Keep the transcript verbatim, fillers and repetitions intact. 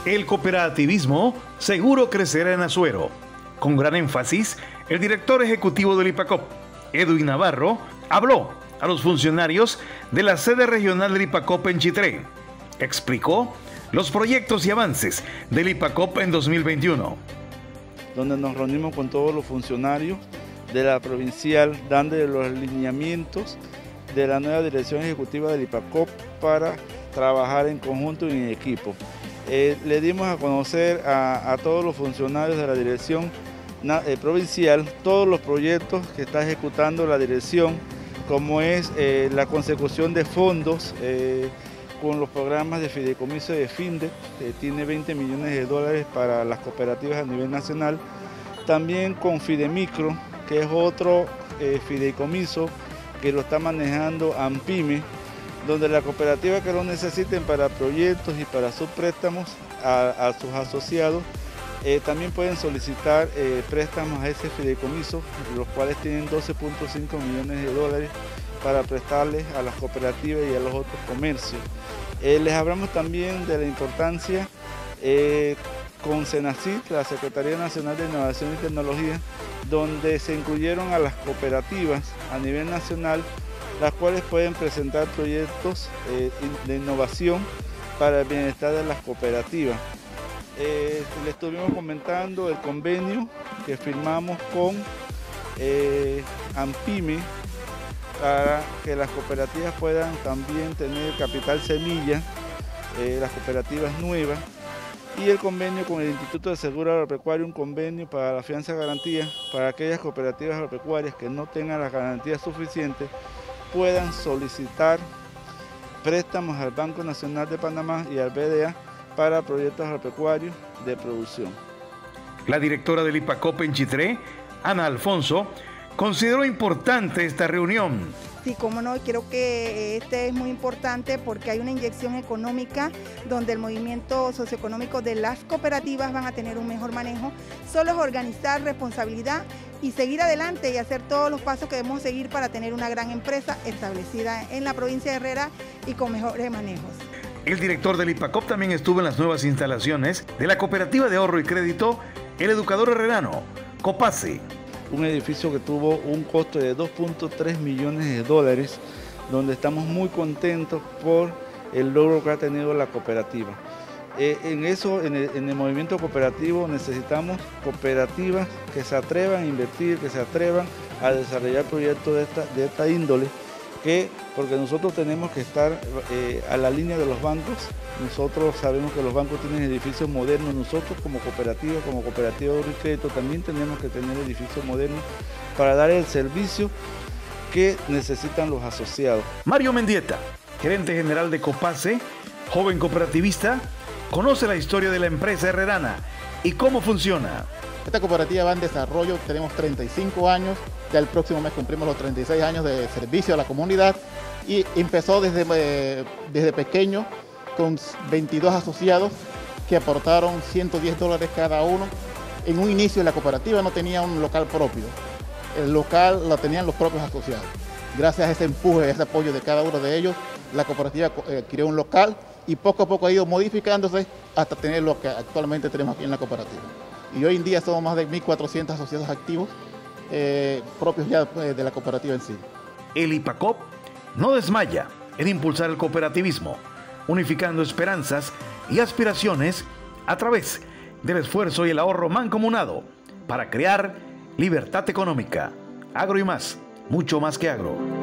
El cooperativismo seguro crecerá en Azuero. Con gran énfasis, el director ejecutivo del IPACOP, Edwin Navarro, habló a los funcionarios de la sede regional del IPACOP en Chitré. Explicó los proyectos y avances del IPACOP en dos mil veintiuno. Donde nos reunimos con todos los funcionarios de la provincial, dando los lineamientos de la nueva dirección ejecutiva del IPACOP para trabajar en conjunto y en equipo. Eh, le dimos a conocer a, a todos los funcionarios de la dirección eh, provincial todos los proyectos que está ejecutando la dirección, como es eh, la consecución de fondos eh, con los programas de fideicomiso de FINDE, que tiene veinte millones de dólares para las cooperativas a nivel nacional, también con Fidemicro, que es otro eh, fideicomiso que lo está manejando AMPIME, donde la cooperativa que lo necesiten para proyectos y para sus préstamos a, a sus asociados, eh, también pueden solicitar eh, préstamos a ese fideicomiso, los cuales tienen doce punto cinco millones de dólares para prestarles a las cooperativas y a los otros comercios. Eh, les hablamos también de la importancia eh, con SENACIT, la Secretaría Nacional de Innovación y Tecnología, donde se incluyeron a las cooperativas a nivel nacional, las cuales pueden presentar proyectos eh, de innovación para el bienestar de las cooperativas. Eh, le estuvimos comentando el convenio que firmamos con eh, AMPIME para que las cooperativas puedan también tener capital semilla, eh, las cooperativas nuevas, y el convenio con el Instituto de Seguro Agropecuario, un convenio para la fianza garantía para aquellas cooperativas agropecuarias que no tengan las garantías suficientes, puedan solicitar préstamos al Banco Nacional de Panamá y al B D A para proyectos agropecuarios de producción. La directora del IPACOP en Chitré, Ana Alfonso, consideró importante esta reunión. Sí, cómo no, creo que este es muy importante porque hay una inyección económica donde el movimiento socioeconómico de las cooperativas van a tener un mejor manejo. Solo es organizar responsabilidad y seguir adelante y hacer todos los pasos que debemos seguir para tener una gran empresa establecida en la provincia de Herrera y con mejores manejos. El director del IPACOP también estuvo en las nuevas instalaciones de la Cooperativa de Ahorro y Crédito El Educador Herrerano, COPACE. Un edificio que tuvo un costo de dos punto tres millones de dólares, donde estamos muy contentos por el logro que ha tenido la cooperativa. Eh, en eso, en el, en el movimiento cooperativo, necesitamos cooperativas que se atrevan a invertir, que se atrevan a desarrollar proyectos de esta, de esta índole, que, porque nosotros tenemos que estar eh, a la línea de los bancos. Nosotros sabemos que los bancos tienen edificios modernos, nosotros como cooperativa, como cooperativa de ahorro y crédito, también tenemos que tener edificios modernos para dar el servicio que necesitan los asociados. Mario Mendieta, gerente general de COPACE, joven cooperativista, conoce la historia de la empresa herrerana y cómo funciona. Esta cooperativa va en desarrollo, tenemos treinta y cinco años, ya el próximo mes cumplimos los treinta y seis años de servicio a la comunidad y empezó desde, eh, desde pequeño con veintidós asociados que aportaron ciento diez dólares cada uno. En un inicio la cooperativa no tenía un local propio, el local lo tenían los propios asociados. Gracias a ese empuje, a ese apoyo de cada uno de ellos, la cooperativa adquirió un local y poco a poco ha ido modificándose hasta tener lo que actualmente tenemos aquí en la cooperativa. Y hoy en día somos más de mil cuatrocientos asociados activos, eh, propios ya eh, de la cooperativa en sí. El IPACOP no desmaya en impulsar el cooperativismo, unificando esperanzas y aspiraciones a través del esfuerzo y el ahorro mancomunado para crear libertad económica. Agro y más, mucho más que agro.